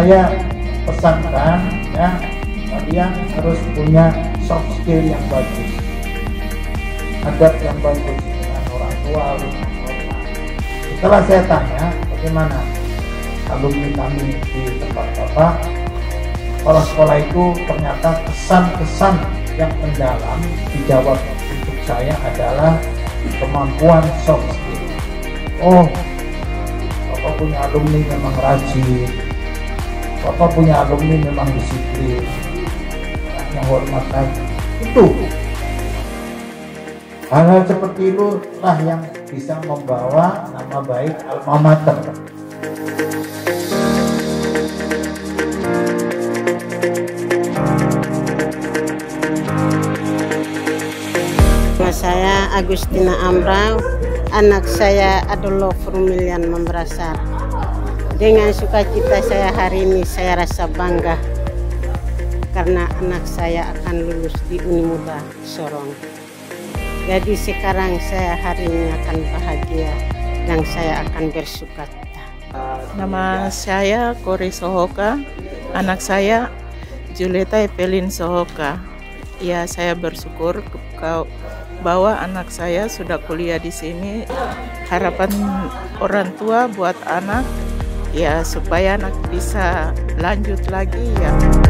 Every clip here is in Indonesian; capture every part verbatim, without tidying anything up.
saya pesankan ya, kalian harus punya soft skill yang bagus, adab yang bagus dengan orang tua, dengan orang. Setelah saya tanya bagaimana alumni kami di tempat Bapak, sekolah-sekolah itu ternyata kesan-kesan yang mendalam dijawab untuk saya adalah kemampuan soft skill. Oh, Bapak punya alumni memang rajin, Bapak punya alumni memang disiplin, yang hormat lagi. Itu hal-hal seperti itulah yang bisa membawa nama baik alma mater. Saya Agustina Amrau, anak saya Adolf Rumilian Mambrasar. Dengan sukacita saya hari ini saya rasa bangga karena anak saya akan lulus di Unimuda Sorong. Jadi sekarang saya hari ini akan bahagia dan saya akan bersukacita. Nama saya Kori Sohoka, anak saya Julieta Evelyn Sohoka. Ya, saya bersyukur kau bahwa anak saya sudah kuliah di sini. Harapan orang tua buat anak ya supaya anak bisa lanjut lagi ya.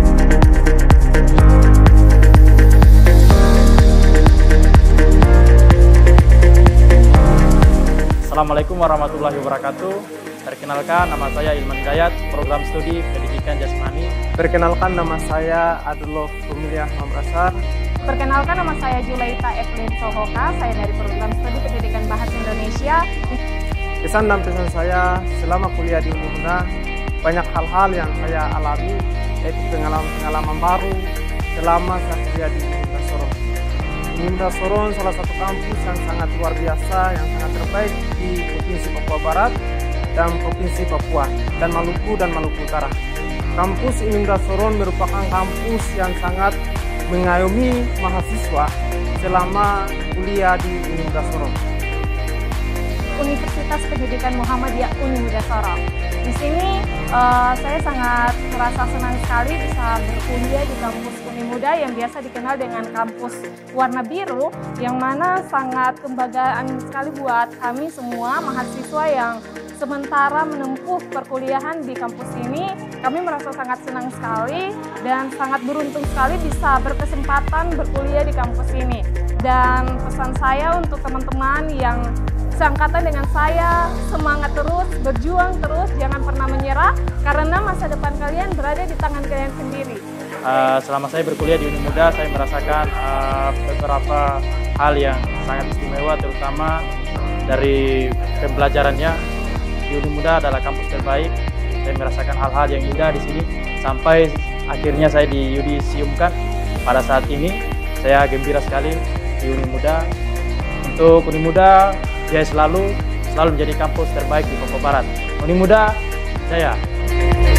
Assalamualaikum warahmatullahi wabarakatuh. Perkenalkan, nama saya Ilman Gayat, program studi pendidikan jasmani. Perkenalkan, nama saya Adolf Rumilian Mambrasar. Perkenalkan, nama saya Julieta Evelyn Sohoka, saya dari program studi pendidikan bahasa Indonesia. Kesan dan pesan saya selama kuliah di Unimuda, banyak hal-hal yang saya alami, yaitu pengalaman-pengalaman baru selama saya kuliah di Unimuda Sorong. Unimuda Sorong salah satu kampus yang sangat luar biasa, yang sangat terbaik di Provinsi Papua Barat dan Provinsi Papua dan Maluku dan Maluku Utara. Kampus Unimuda Sorong merupakan kampus yang sangat mengayomi mahasiswa selama kuliah di Unimuda Sorong. Universitas Pendidikan Muhammadiyah Unimuda Sorong. Di sini uh, saya sangat merasa senang sekali bisa berkuliah di kampus Unimuda yang biasa dikenal dengan kampus warna biru, yang mana sangat kebanggaan sekali buat kami semua mahasiswa yang sementara menempuh perkuliahan di kampus ini. Kami merasa sangat senang sekali dan sangat beruntung sekali bisa berkesempatan berkuliah di kampus ini. Dan pesan saya untuk teman-teman yang seangkatan dengan saya, semangat terus, berjuang terus, jangan pernah menyerah, karena masa depan kalian berada di tangan kalian sendiri. Uh, selama saya berkuliah di Unimuda, saya merasakan uh, beberapa hal yang sangat istimewa, terutama dari pembelajarannya. Di Unimuda adalah kampus terbaik. Saya merasakan hal-hal yang indah di sini, sampai akhirnya saya diyudisiumkan pada saat ini. Saya gembira sekali di Unimuda. Untuk Unimuda, jaya selalu, selalu menjadi kampus terbaik di Papua Barat. Unimuda, jaya!